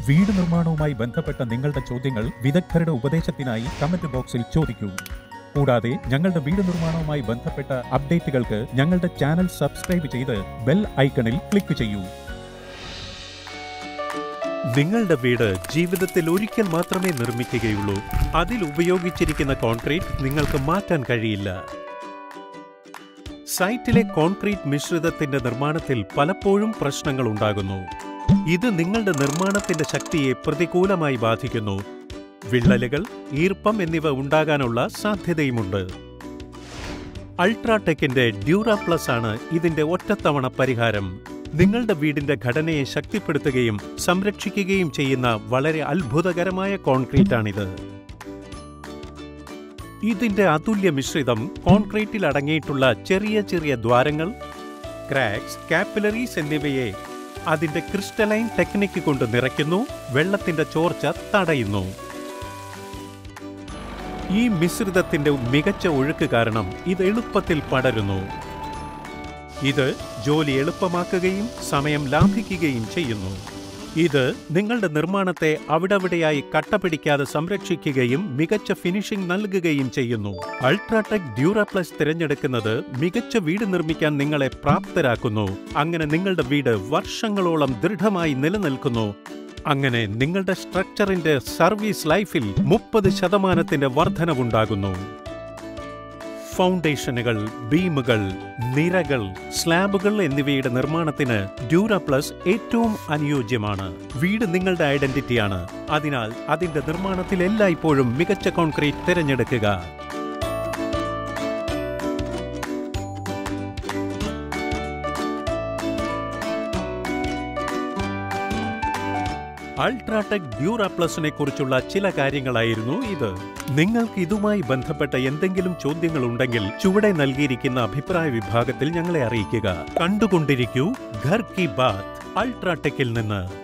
വീട് നിർമ്മാണവുമായി ബന്ധപ്പെട്ട നിങ്ങളുടെ ചോദ്യങ്ങൾ വിദഗ്ധരുടെ ഉപദേശത്തിനായി കമന്റ് ബോക്സിൽ ചോദിക്കൂ. കൂടാതെ ഞങ്ങളുടെ വീട് നിർമ്മാണവുമായി ബന്ധപ്പെട്ട അപ്ഡേറ്റുകൾക്ക് ഞങ്ങളുടെ ചാനൽ സബ്സ്ക്രൈബ് ചെയ്ത് ബെൽ ഐക്കണിൽ ക്ലിക്ക് ചെയ്യൂ. നിങ്ങളുടെ വീട് ജീവിതത്തിൽ ഒരിക്കൽ മാത്രമേ നിർമ്മിക്കുകയുള്ളൂ. അതിൽ ഉപയോഗിച്ചിരിക്കുന്ന കോൺക്രീറ്റ് നിങ്ങൾക്ക് മാറ്റാൻ കഴിയില്ല. സൈറ്റിലെ കോൺക്രീറ്റ് മിശ്രിതത്തിന്റെ നിർമ്മാണത്തിൽ പലപ്പോഴും പ്രശ്നങ്ങൾ ഉണ്ടാകുന്നു. ഇത് നിങ്ങളുടെ നിർമ്മാണത്തിന്റെ ശക്തിയെ പ്രതികൂലമായി ബാധിക്കുന്നു. വിള്ളലുകൾ, ഈർപ്പം എന്നിവ ഉണ്ടാകാനുള്ള സാധ്യതയുമുണ്ട്. അൾട്രാടെക്കിന്റെ ഡ്യൂറാപ്ലസ് ആണ് ഇതിന്റെ ഒറ്റത്തവണ പരിഹാരം. നിങ്ങളുടെ വീടിന്റെ ഘടനയെ ശക്തിപ്പെടുത്തുകയും സംരക്ഷിക്കുകയും ചെയ്യുന്ന വളരെ അത്ഭുതകരമായ കോൺക്രീറ്റാണിത്. ഇതിന്റെ അതുല്യ മിശ്രിതം കോൺക്രീറ്റിൽ അടങ്ങിയിട്ടുള്ള ചെറിയ ചെറിയ ദ്വാരങ്ങൾ, ക്രാക്സ്, കാപ്പിലറീസ് എന്നിവയെ അതിന്റെ ക്രിസ്റ്റലൈൻ ടെക്നിക്ക് കൊണ്ട് നിറയ്ക്കുന്നു, വെള്ളത്തിന്റെ ചോർച്ച തടയുന്നു. ഈ മിശ്രിതത്തിന്റെ മികച്ച ഒഴുക്ക് കാരണം ഇത് എളുപ്പത്തിൽ പടരുന്നു. ഇത് ജോലി എളുപ്പമാക്കുകയും സമയം ലാഭിക്കുകയും ചെയ്യുന്നു. ഇത് നിങ്ങളുടെ നിർമ്മാണത്തെ അവിടെവിടെയായി കട്ടപിടിക്കാതെ സംരക്ഷിക്കുകയും മികച്ച ഫിനിഷിംഗ് നൽകുകയും ചെയ്യുന്നു. അൾട്രാടെക് ഡ്യൂറാപ്ലസ് തിരഞ്ഞെടുക്കുന്നത് മികച്ച വീട് നിർമ്മിക്കാൻ നിങ്ങളെ പ്രാപ്തരാക്കുന്നു. അങ്ങനെ നിങ്ങളുടെ വീട് വർഷങ്ങളോളം ദൃഢമായി നിലനിൽക്കുന്നു. അങ്ങനെ നിങ്ങളുടെ സ്ട്രക്ചറിന്റെ സർവീസ് ലൈഫിൽ 30% വർധനവുണ്ടാകുന്നു. ഫൗണ്ടേഷനുകൾ, ബീമുകൾ, നിരകൾ, സ്ലാബുകൾ എന്നിവയുടെ നിർമ്മാണത്തിന് ഡ്യൂറാപ്ലസ് ഏറ്റവും അനുയോജ്യമാണ്. വീട് നിങ്ങളുടെ ഐഡന്റിറ്റിയാണ്. അതിനാൽ അതിന്റെ നിർമ്മാണത്തിൽ എല്ലായ്പ്പോഴും മികച്ച കോൺക്രീറ്റ് തിരഞ്ഞെടുക്കുക. അൾട്രാടെക് ഡ്യൂറാപ്ലസിനെ കുറിച്ചുള്ള ചില കാര്യങ്ങളായിരുന്നു ഇത്. നിങ്ങൾക്ക് ഇതുമായി ബന്ധപ്പെട്ട എന്തെങ്കിലും ചോദ്യങ്ങൾ ഉണ്ടെങ്കിൽ ചുവടെ നൽകിയിരിക്കുന്ന അഭിപ്രായ വിഭാഗത്തിൽ ഞങ്ങളെ അറിയിക്കുക. കണ്ടുകൊണ്ടിരിക്കൂ ഘർ കി ബാത്ത് അൾട്രാടെക്കിൽ നിന്ന്.